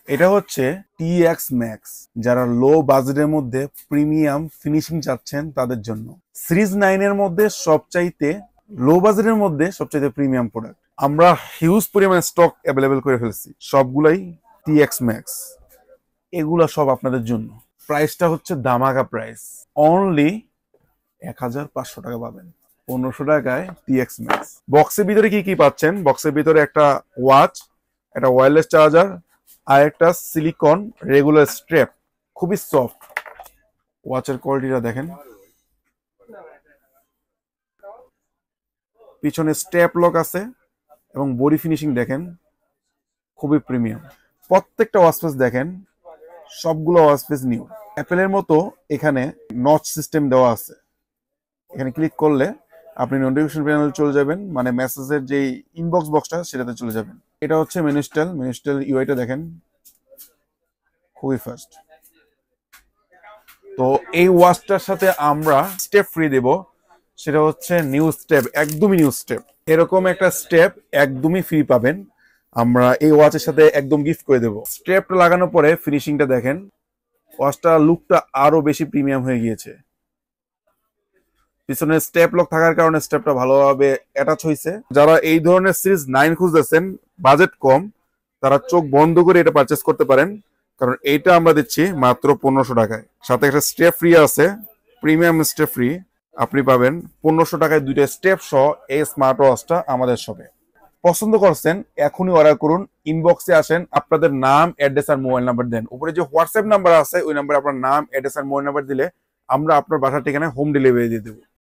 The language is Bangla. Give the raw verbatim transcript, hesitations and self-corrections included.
এটা হচ্ছে টি এক্স ম্যাক্স, যারা লো বাজেটের মধ্যে প্রিমিয়াম ফিনিশিং চাচ্ছেন তাদের জন্য। সিরিজ নাইন এর মধ্যে সবচাইতে লো বাজেটের মধ্যে সবচাইতে প্রিমিয়াম প্রোডাক্ট। আমরা হিউজ পরিমাণে স্টক অ্যাভেলেবেল করে ফেলছি, সবগুলাই টি এক্স ম্যাক্স। এগুলা সব আপনাদের জন্য। প্রাইসটা হচ্ছে দামাকা প্রাইস, অনলি এক হাজার পাঁচশো টাকা পাবেন, পনেরোশো টাকায় টি এক্স ম্যাক্স। বক্সের ভিতরে কি কি পাচ্ছেন? বক্সের ভিতরে একটা ওয়াচ, একটা ওয়্যারলেস চার্জার, আর একটা সিলিকন রেগুলার স্ট্র্যাপ, খুবই সফট। ওয়াচের কোয়ালিটিটা দেখেন, পিছনে স্ট্যাপ লক আছে এবং বডি ফিনিশিং দেখেন, খুবই প্রিমিয়াম। প্রত্যেকটা ওয়াচপেস দেখেন, সবগুলো ওয়াচপেস নিউ। অ্যাপেলের মতো এখানে নচ সিস্টেম দেওয়া আছে, এখানে ক্লিক করলে আপনি নোটিফিকেশন প্যানেলে চলে যাবেন, মানে মেসেজের যে ইনবক্স বক্সটা সেটাতে চলে যাবেন। এটা হচ্ছে মেনু স্টাইল, মেনু স্টাইল ইউআইটা দেখেন, খুবই ফাস্ট। তো এই ওয়াচটার সাথে আমরা স্টেপ ফ্রি দেব, সেটা হচ্ছে নিউ স্টেপ, একদমই নিউ স্টেপ। এরকম একটা স্টেপ একদমই ফ্রি পাবেন, আমরা এই ওয়াচের সাথে একদম গিফট করে দেব। স্টেপটা লাগানোর পরে ফিনিশিংটা দেখেন, ওয়াচটার লুকটা আরো বেশি প্রিমিয়াম হয়ে গিয়েছে। পিছনে স্টেপ লক থাকার কারণে স্টেপটা ভালোভাবে অ্যাটাচ হয়েছে। যারা এই ধরনের সিরিজ নাইন খুঁজতেছেন, বাজেট কম, তারা চোখ বন্ধ করে এটা পারচেস করতে পারেন, কারণ এইটা আমরা দিচ্ছি মাত্র পনেরোশো টাকায়। সাথে একটা স্টেপ ফ্রি আছে, প্রিমিয়াম স্টেপ ফ্রি। আপনি পাবেন পনেরোশো টাকায় দুইটা স্টেপ সহ এই স্মার্ট ওয়াচটা আমাদের শপে। পছন্দ করছেন, এখনই অর্ডার করুন, ইনবক্সে আসেন, আপনাদের নাম, অ্যাড্রেস আর মোবাইল নাম্বার দেন। উপরে যে হোয়াটসঅ্যাপ নাম্বার আছে ওই নাম্বারে আপনার নাম, অ্যাড্রেস আর মোবাইল নাম্বার দিলে আমরা আপনার বাসার ঠিকানায় হোম ডেলিভারি দিয়ে দেবো।